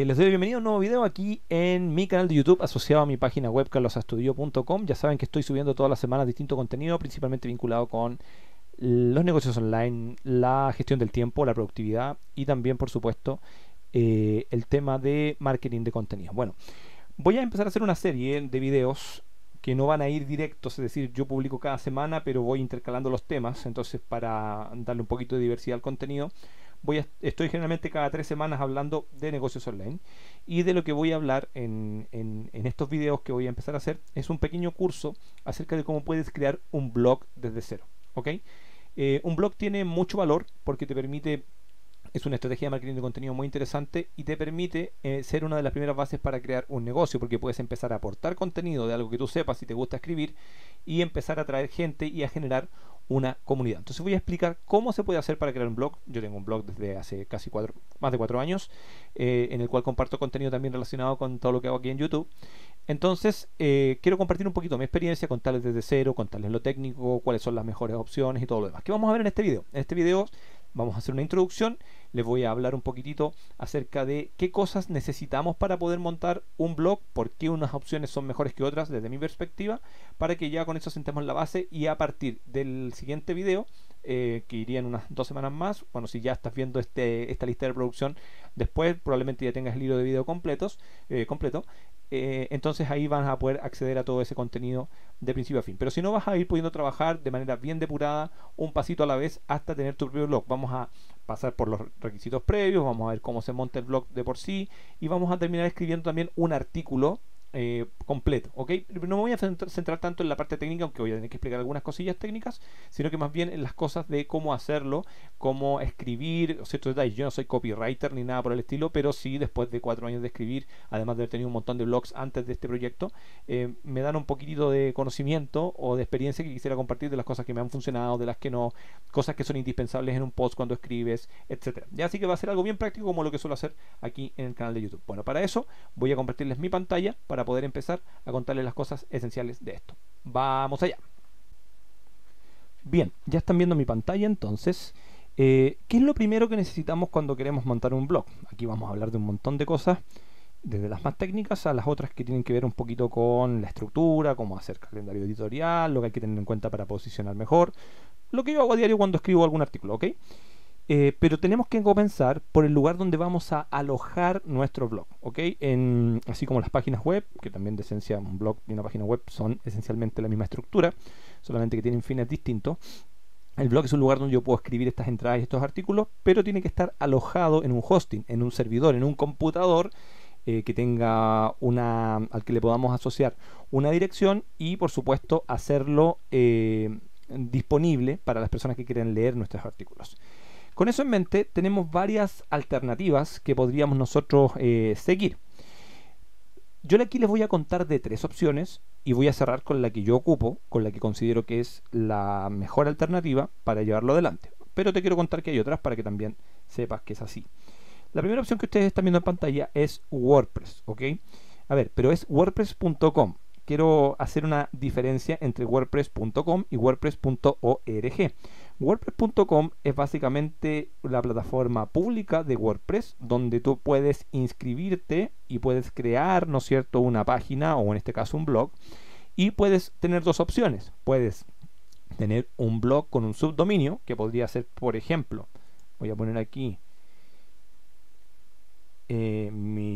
Les doy la bienvenida a un nuevo video aquí en mi canal de YouTube asociado a mi página web carlosastudio.com. Ya saben que estoy subiendo todas las semanas distinto contenido, principalmente vinculado con los negocios online, la gestión del tiempo, la productividad y también, por supuesto, el tema de marketing de contenido. Bueno, voy a empezar a hacer una serie de videos que no van a ir directos, es decir, yo publico cada semana, pero voy intercalando los temas. Entonces, para darle un poquito de diversidad al contenido, estoy generalmente cada 3 semanas hablando de negocios online, y de lo que voy a hablar en estos videos que voy a empezar a hacer es un pequeño curso acerca de cómo puedes crear un blog desde cero. ¿Ok? Un blog tiene mucho valor porque te permite, es una estrategia de marketing de contenido muy interesante y te permite ser una de las primeras bases para crear un negocio, porque puedes empezar a aportar contenido de algo que tú sepas si te gusta escribir y empezar a atraer gente y a generar una comunidad. Entonces voy a explicar cómo se puede hacer para crear un blog. Yo tengo un blog desde hace más de 4 años, en el cual comparto contenido también relacionado con todo lo que hago aquí en YouTube. Entonces quiero compartir un poquito mi experiencia, contarles desde cero, contarles lo técnico, cuáles son las mejores opciones y todo lo demás. ¿Qué vamos a ver en este video? En este video vamos a hacer una introducción. Les voy a hablar un poquitito acerca de qué cosas necesitamos para poder montar un blog, por qué unas opciones son mejores que otras desde mi perspectiva, para que ya con eso sentemos la base y a partir del siguiente video, que iría en unas 2 semanas más, bueno, si ya estás viendo esta lista de reproducción después, probablemente ya tengas el hilo de video completo. Entonces ahí van a poder acceder a todo ese contenido de principio a fin. Pero si no, vas a ir pudiendo trabajar de manera bien depurada, un pasito a la vez, hasta tener tu propio blog. Vamos a pasar por los requisitos previos, vamos a ver cómo se monta el blog de por sí, y vamos a terminar escribiendo también un artículo completo, ¿ok? No me voy a centrar tanto en la parte técnica, aunque voy a tener que explicar algunas cosillas técnicas, sino que más bien en las cosas de cómo hacerlo, cómo escribir, ciertos detalles. Yo no soy copywriter ni nada por el estilo, pero sí, después de 4 años de escribir, además de haber tenido un montón de blogs antes de este proyecto, me dan un poquitito de conocimiento o de experiencia que quisiera compartir, de las cosas que me han funcionado, de las que no, cosas que son indispensables en un post cuando escribes, etcétera. Ya, así que va a ser algo bien práctico, como lo que suelo hacer aquí en el canal de YouTube. Bueno, para eso voy a compartirles mi pantalla para poder empezar a contarles las cosas esenciales de esto. Vamos allá. Bien, ya están viendo mi pantalla. Entonces, ¿qué es lo primero que necesitamos cuando queremos montar un blog? Aquí vamos a hablar de un montón de cosas, desde las más técnicas a las otras que tienen que ver un poquito con la estructura, cómo hacer calendario editorial, lo que hay que tener en cuenta para posicionar mejor, lo que yo hago a diario cuando escribo algún artículo, ¿ok? Pero tenemos que comenzar por el lugar donde vamos a alojar nuestro blog, ¿ok? Así como las páginas web, que también de esencia un blog y una página web son esencialmente la misma estructura, solamente que tienen fines distintos. El blog es un lugar donde yo puedo escribir estas entradas y estos artículos, pero tiene que estar alojado en un hosting, en un servidor, en un computador que tenga al que le podamos asociar una dirección y, por supuesto, hacerlo disponible para las personas que quieren leer nuestros artículos. Con eso en mente, tenemos varias alternativas que podríamos nosotros seguir. Yo aquí les voy a contar de 3 opciones y voy a cerrar con la que yo ocupo, con la que considero que es la mejor alternativa para llevarlo adelante. Pero te quiero contar que hay otras para que también sepas que es así. La primera opción que ustedes están viendo en pantalla es WordPress, ¿ok? A ver, pero es WordPress.com. Quiero hacer una diferencia entre WordPress.com y WordPress.org. WordPress.com es básicamente la plataforma pública de WordPress, donde tú puedes inscribirte y puedes crear, ¿no es cierto?, una página, o en este caso un blog, y puedes tener 2 opciones. Puedes tener un blog con un subdominio, que podría ser, por ejemplo, voy a poner aquí mi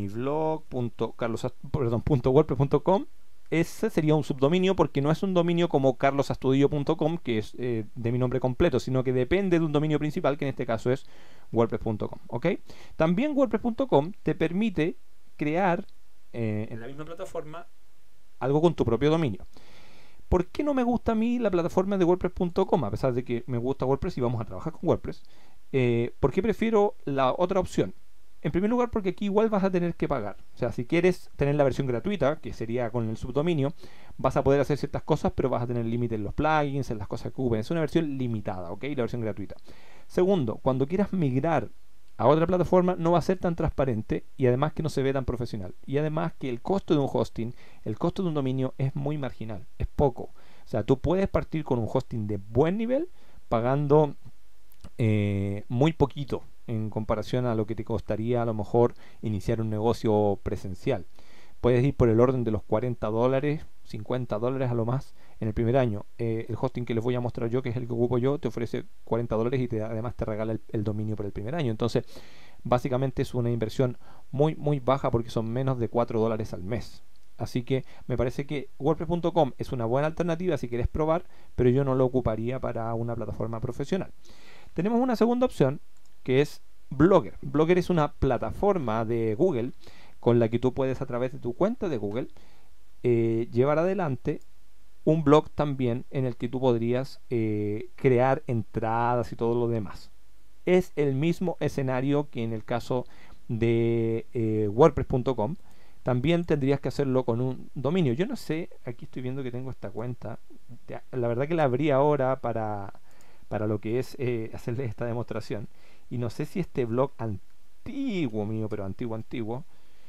blog.wordpress.com. Ese sería un subdominio, porque no es un dominio como carlosastudio.com, que es de mi nombre completo, sino que depende de un dominio principal, que en este caso es wordpress.com, ¿ok? También WordPress.com te permite crear en la misma plataforma algo con tu propio dominio. ¿Por qué no me gusta a mí la plataforma de WordPress.com? A pesar de que me gusta WordPress y vamos a trabajar con WordPress, ¿por qué prefiero la otra opción? En primer lugar, porque aquí igual vas a tener que pagar. O sea, si quieres tener la versión gratuita, que sería con el subdominio, vas a poder hacer ciertas cosas, pero vas a tener límite en los plugins, en las cosas que ocupen. Es una versión limitada, ¿ok? La versión gratuita. Segundo, cuando quieras migrar a otra plataforma, no va a ser tan transparente, y además que no se ve tan profesional. Y además que el costo de un hosting, el costo de un dominio es muy marginal, es poco. O sea, tú puedes partir con un hosting de buen nivel pagando muy poquito. en comparación a lo que te costaría a lo mejor iniciar un negocio presencial. Puedes ir por el orden de los $40, $50 a lo más en el primer año. El hosting que les voy a mostrar yo, que es el que ocupo yo, te ofrece $40 y además te regala el dominio por el primer año. Entonces, básicamente es una inversión muy baja porque son menos de $4 al mes. Así que me parece que WordPress.com es una buena alternativa si quieres probar, pero yo no lo ocuparía para una plataforma profesional. Tenemos una segunda opción que es Blogger. Blogger es una plataforma de Google con la que tú puedes, a través de tu cuenta de Google, llevar adelante un blog también en el que tú podrías crear entradas y todo lo demás. Es el mismo escenario que en el caso de WordPress.com. También tendrías que hacerlo con un dominio. Yo no sé, aquí estoy viendo que tengo esta cuenta. La verdad que la abrí ahora para lo que es hacerles esta demostración. Y no sé si este blog antiguo mío, pero antiguo,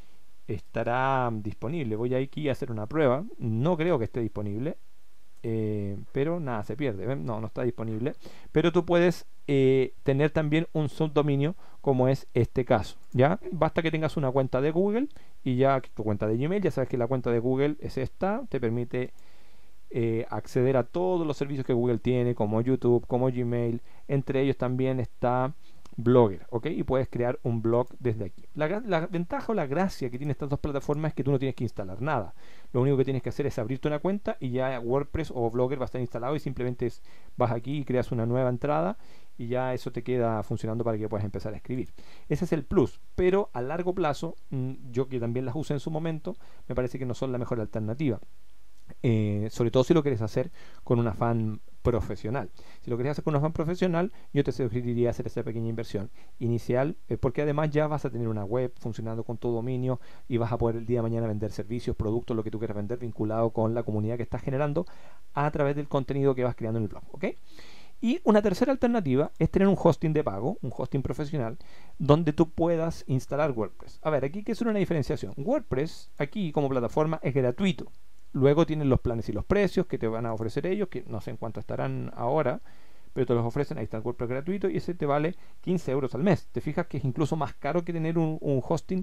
estará disponible. Voy aquí a hacer una prueba. No creo que esté disponible. Pero nada, se pierde. ¿Ven? No está disponible. Pero tú puedes tener también un subdominio, como es este caso. Ya basta que tengas una cuenta de Google y ya tu cuenta de Gmail. Ya sabes que la cuenta de Google es esta. Te permite acceder a todos los servicios que Google tiene, como YouTube, como Gmail. Entre ellos también está Blogger, ¿ok? Y puedes crear un blog desde aquí. La ventaja o la gracia que tiene estas dos plataformas es que tú no tienes que instalar nada. Lo único que tienes que hacer es abrirte una cuenta y ya WordPress o Blogger va a estar instalado y simplemente vas aquí y creas una nueva entrada y ya eso te queda funcionando para que puedas empezar a escribir. Ese es el plus, pero a largo plazo, yo que también las usé en su momento, me parece que no son la mejor alternativa. Sobre todo si lo quieres hacer con un afán profesional. Si lo quieres hacer con un afán profesional, yo te sugeriría hacer esa pequeña inversión inicial, porque además ya vas a tener una web funcionando con tu dominio y vas a poder el día de mañana vender servicios, productos, lo que tú quieras vender vinculado con la comunidad que estás generando a través del contenido que vas creando en el blog, ¿ok? Y una tercera alternativa es tener un hosting de pago, un hosting profesional, donde tú puedas instalar WordPress. A ver, aquí hay que hacer una diferenciación. WordPress, aquí como plataforma, es gratuito. Luego tienen los planes y los precios que te van a ofrecer ellos, que no sé en cuánto estarán ahora, pero te los ofrecen. Ahí está el WordPress gratuito y ese te vale 15 euros al mes. Te fijas que es incluso más caro que tener un hosting,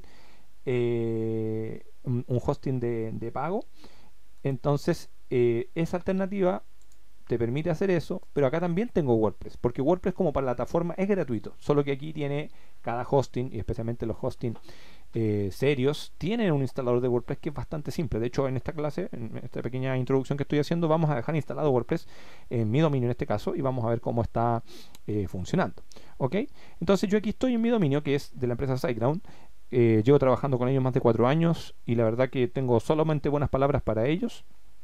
un hosting de pago. Entonces, esa alternativa te permite hacer eso, pero acá también tengo WordPress, porque WordPress como plataforma es gratuito, solo que aquí tiene cada hosting, y especialmente los hosting serios, tienen un instalador de WordPress que es bastante simple. De hecho, en esta clase, en esta pequeña introducción que estoy haciendo, vamos a dejar instalado WordPress en mi dominio en este caso, y vamos a ver cómo está funcionando. ¿Ok? Entonces yo aquí estoy en mi dominio, que es de la empresa SiteGround. Llevo trabajando con ellos más de 4 años, y la verdad que tengo solamente buenas palabras para ellos.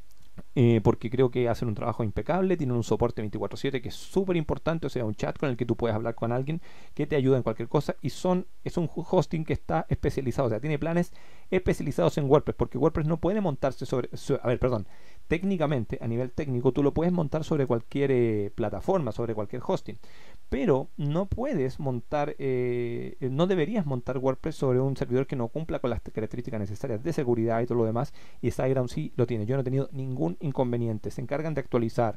Porque creo que hacen un trabajo impecable, tienen un soporte 24/7 que es súper importante, o sea, un chat con el que tú puedes hablar con alguien que te ayuda en cualquier cosa, y es un hosting que está especializado, o sea, tiene planes especializados en WordPress, porque WordPress no puede montarse técnicamente, a nivel técnico, tú lo puedes montar sobre cualquier plataforma, sobre cualquier hosting, pero no puedes montar, no deberías montar WordPress sobre un servidor que no cumpla con las características necesarias de seguridad y todo lo demás, y SiteGround sí lo tiene. Yo no he tenido ningún inconveniente. Se encargan de actualizar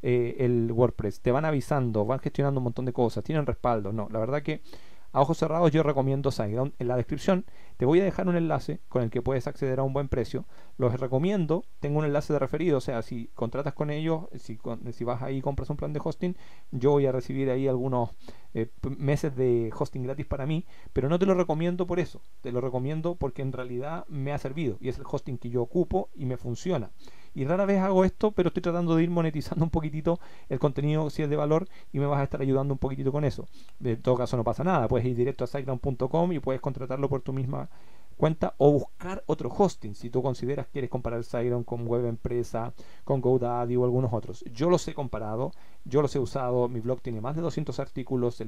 el WordPress, te van avisando, van gestionando un montón de cosas, tienen respaldo. No, la verdad que a ojos cerrados yo recomiendo SiteGround. En la descripción te voy a dejar un enlace con el que puedes acceder a un buen precio. Los recomiendo. Tengo un enlace de referido, o sea, si contratas con ellos, si vas ahí y compras un plan de hosting, yo voy a recibir ahí algunos meses de hosting gratis para mí, pero no te lo recomiendo por eso. Te lo recomiendo porque en realidad me ha servido y es el hosting que yo ocupo y me funciona. Y rara vez hago esto, pero estoy tratando de ir monetizando un poquitito el contenido si es de valor, y me vas a estar ayudando un poquitito con eso. En todo caso no pasa nada, puedes ir directo a siteground.com y puedes contratarlo por tu misma cuenta o buscar otro hosting si tú consideras que quieres comparar SiteGround con Web Empresa, con GoDaddy o algunos otros. Yo los he comparado, yo los he usado, mi blog tiene más de 200 artículos,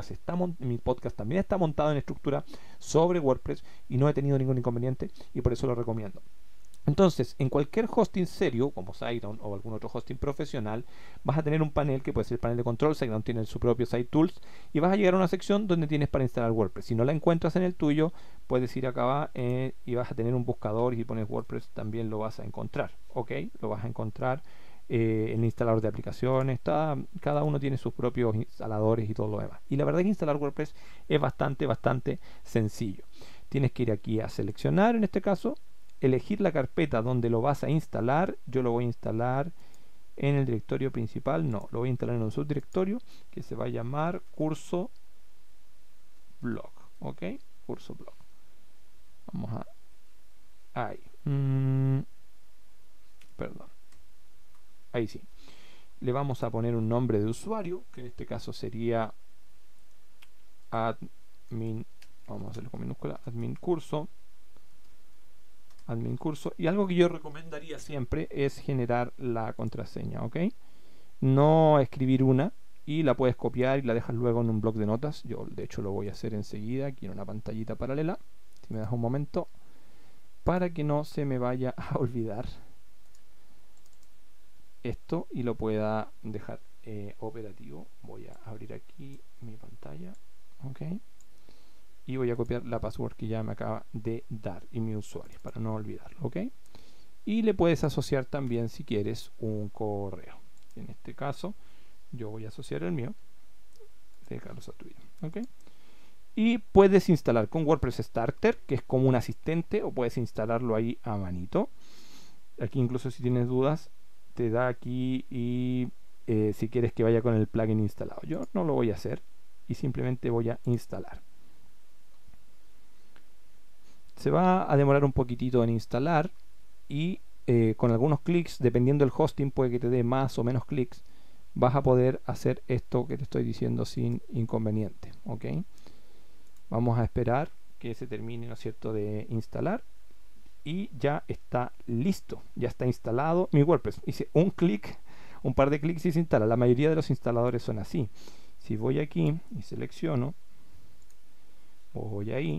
mi podcast también está montado en estructura sobre WordPress y no he tenido ningún inconveniente, y por eso lo recomiendo. Entonces, en cualquier hosting serio, como SiteGround o algún otro hosting profesional, vas a tener un panel que puede ser el panel de control. SiteGround tiene su propio Site Tools, y vas a llegar a una sección donde tienes para instalar WordPress. Si no la encuentras en el tuyo, puedes ir acá y vas a tener un buscador, y si pones WordPress también lo vas a encontrar. ¿Ok? Lo vas a encontrar el instalador de aplicaciones, cada uno tiene sus propios instaladores y todo lo demás. Y la verdad es que instalar WordPress es bastante sencillo. Tienes que ir aquí a seleccionar, en este caso, elegir la carpeta donde lo vas a instalar. Yo lo voy a instalar en el directorio principal, no, lo voy a instalar en un subdirectorio que se va a llamar curso blog, ok, curso blog. Vamos a ahí, perdón, ahí sí. Le vamos a poner un nombre de usuario, que en este caso sería admin, vamos a hacerlo con minúscula, admin curso. Y algo que yo recomendaría siempre es generar la contraseña, ok, no escribir una y la puedes copiar y la dejas luego en un bloc de notas. Yo de hecho lo voy a hacer enseguida aquí en una pantallita paralela, si me das un momento, para que no se me vaya a olvidar esto y lo pueda dejar operativo. Voy a abrir aquí mi pantalla, ok, y voy a copiar la password que ya me acaba de dar y mi usuario para no olvidarlo, ok. Y le puedes asociar también, si quieres, un correo. En este caso yo voy a asociar el mío de Carlos Artuido, ok. Y puedes instalar con WordPress Starter, que es como un asistente, o puedes instalarlo ahí a manito. Aquí incluso si tienes dudas te da aquí y si quieres que vaya con el plugin instalado. Yo no lo voy a hacer y simplemente voy a instalar. Se va a demorar un poquitito en instalar y con algunos clics, dependiendo del hosting, puede que te dé más o menos clics, vas a poder hacer esto que te estoy diciendo sin inconveniente, ok. Vamos a esperar que se termine, ¿no es cierto?, de instalar y ya está listo, ya está instalado mi WordPress. Hice un clic, un par de clics y se instala. La mayoría de los instaladores son así. Si voy aquí y selecciono, voy ahí,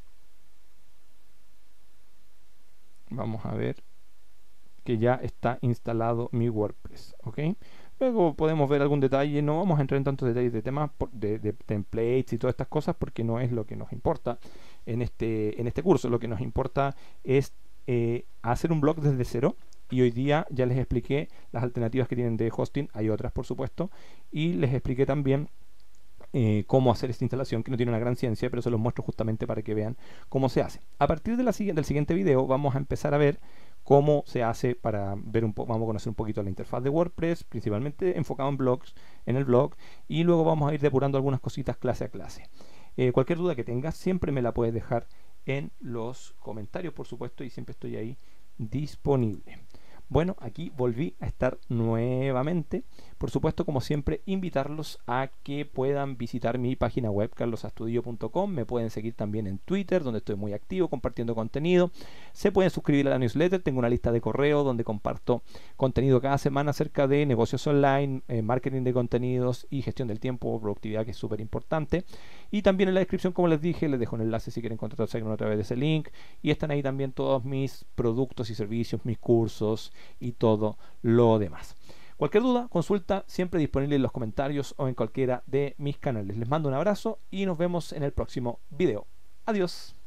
vamos a ver que ya está instalado mi WordPress, ok. Luego podemos ver algún detalle, no vamos a entrar en tantos detalles de temas de templates y todas estas cosas porque no es lo que nos importa en este curso. Lo que nos importa es hacer un blog desde cero, y hoy día ya les expliqué las alternativas que tienen de hosting, hay otras por supuesto, y les expliqué también cómo hacer esta instalación, que no tiene una gran ciencia, pero se los muestro justamente para que vean cómo se hace. A partir de del siguiente video vamos a empezar a ver cómo se hace para ver vamos a conocer un poquito la interfaz de WordPress, principalmente enfocado en blogs, en el blog, y luego vamos a ir depurando algunas cositas clase a clase. Cualquier duda que tengas siempre me la puedes dejar en los comentarios, por supuesto, y siempre estoy ahí disponible. Bueno, aquí volví a estar nuevamente. Por supuesto, como siempre, invitarlos a que puedan visitar mi página web carlosastudillo.com. Me pueden seguir también en Twitter, donde estoy muy activo compartiendo contenido. Se pueden suscribir a la newsletter. Tengo una lista de correo donde comparto contenido cada semana acerca de negocios online, marketing de contenidos y gestión del tiempo, productividad, que es súper importante. Y también en la descripción, como les dije, les dejo un enlace si quieren contactarse a través de ese link. Y están ahí también todos mis productos y servicios, mis cursos y todo lo demás. Cualquier duda, consulta, siempre disponible en los comentarios o en cualquiera de mis canales. Les mando un abrazo y nos vemos en el próximo video. Adiós.